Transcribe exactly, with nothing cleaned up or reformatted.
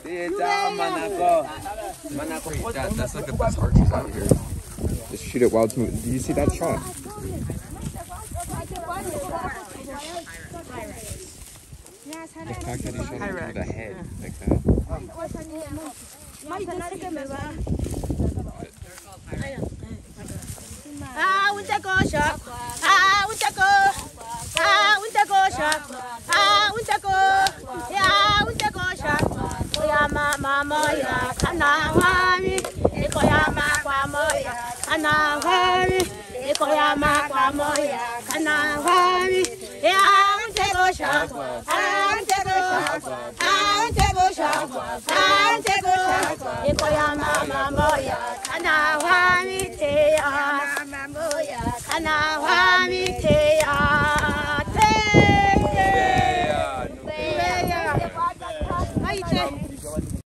Dad, that's like the best arches out here. Just shoot it while it's moving. Do you see that shot? The fact that he shot it through the head like that. Ah, winter go shop. Ah, winter go. Ah, winter go shop. Ah, winter go. Yeah, winter go shop. Oya mama moya kana wami. Ikoya makwa moya kana wami. Ikoya makwa moya kana wami. Yeah, winter go shop. Ah, winter go shop. Ah, winter go shop. Ah, winter go shop. Ikoya mama moya kana wami te ya. Kana wami te ya te ya.